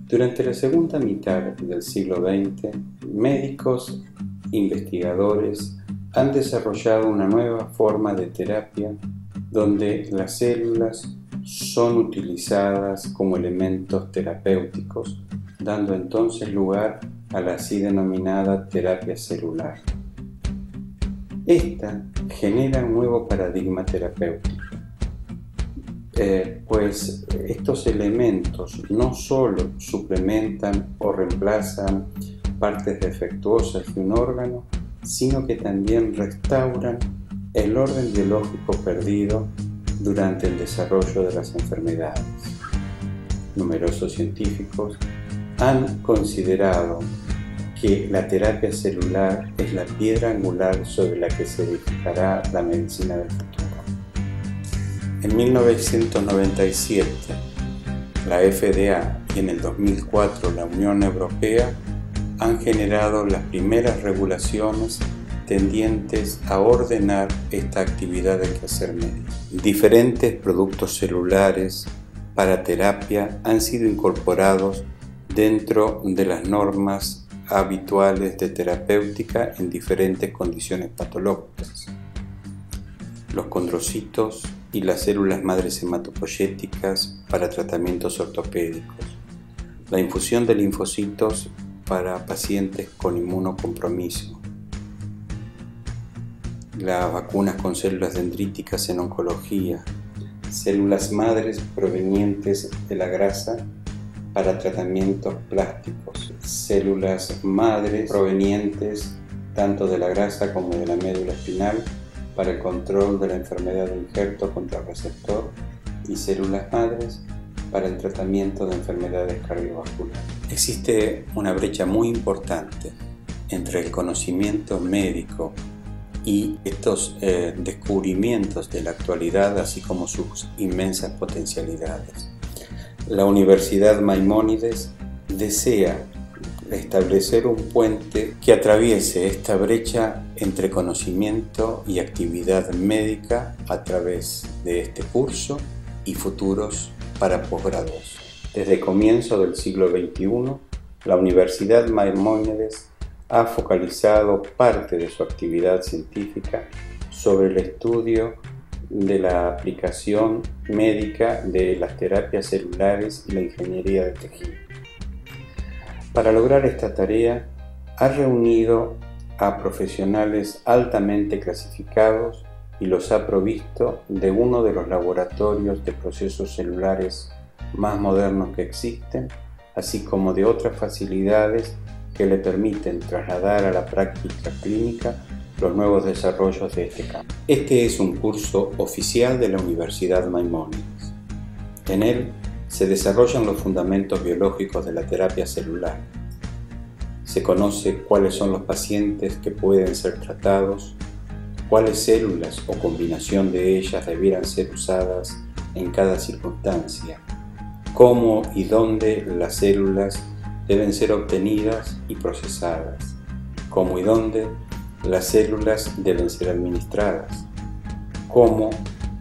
Durante la segunda mitad del siglo XX, médicos investigadores han desarrollado una nueva forma de terapia donde las células son utilizadas como elementos terapéuticos, dando entonces lugar a la así denominada terapia celular. Esta genera un nuevo paradigma terapéutico, pues estos elementos no solo suplementan o reemplazan partes defectuosas de un órgano, sino que también restauran el orden biológico perdido durante el desarrollo de las enfermedades. Numerosos científicos han considerado que la terapia celular es la piedra angular sobre la que se edificará la medicina del futuro. En 1997, la FDA y en el 2004 la Unión Europea han generado las primeras regulaciones tendientes a ordenar esta actividad del quehacer médico. Diferentes productos celulares para terapia han sido incorporados dentro de las normas habituales de terapéutica en diferentes condiciones patológicas. Los condrocitos y las células madres hematopoyéticas para tratamientos ortopédicos, la infusión de linfocitos para pacientes con inmunocompromiso, las vacunas con células dendríticas en oncología, células madres provenientes de la grasa para tratamientos plásticos, células madres provenientes tanto de la grasa como de la médula espinal para el control de la enfermedad de injerto contra receptor y células madres para el tratamiento de enfermedades cardiovasculares. Existe una brecha muy importante entre el conocimiento médico y estos descubrimientos de la actualidad, así como sus inmensas potencialidades. La Universidad Maimónides desea establecer un puente que atraviese esta brecha entre conocimiento y actividad médica a través de este curso y futuros para posgrados. Desde el comienzo del siglo XXI, la Universidad Maimónides ha focalizado parte de su actividad científica sobre el estudio de la aplicación médica de las terapias celulares y la ingeniería de tejido. Para lograr esta tarea, ha reunido a profesionales altamente clasificados y los ha provisto de uno de los laboratorios de procesos celulares más modernos que existen, así como de otras facilidades que le permiten trasladar a la práctica clínica los nuevos desarrollos de este campo. Este es un curso oficial de la Universidad Maimónides. En él se desarrollan los fundamentos biológicos de la terapia celular. Se conoce cuáles son los pacientes que pueden ser tratados, cuáles células o combinación de ellas debieran ser usadas en cada circunstancia, cómo y dónde las células deben ser obtenidas y procesadas, cómo y dónde las células deben ser administradas, cómo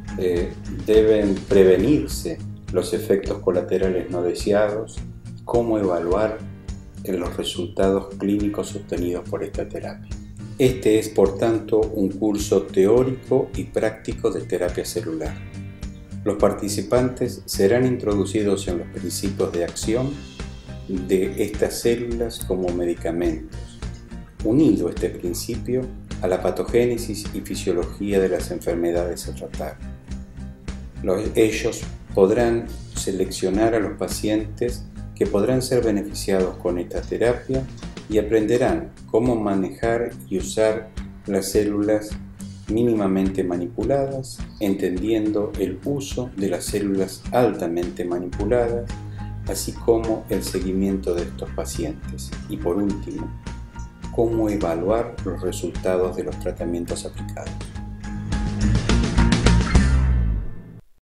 deben prevenirse los efectos colaterales no deseados, cómo evaluar los resultados clínicos obtenidos por esta terapia. Este es, por tanto, un curso teórico y práctico de terapia celular. Los participantes serán introducidos en los principios de acción de estas células como medicamentos, unido este principio a la patogénesis y fisiología de las enfermedades a tratar. Ellos podrán seleccionar a los pacientes que podrán ser beneficiados con esta terapia y aprenderán cómo manejar y usar las células mínimamente manipuladas, entendiendo el uso de las células altamente manipuladas, así como el seguimiento de estos pacientes. Y por último, cómo evaluar los resultados de los tratamientos aplicados.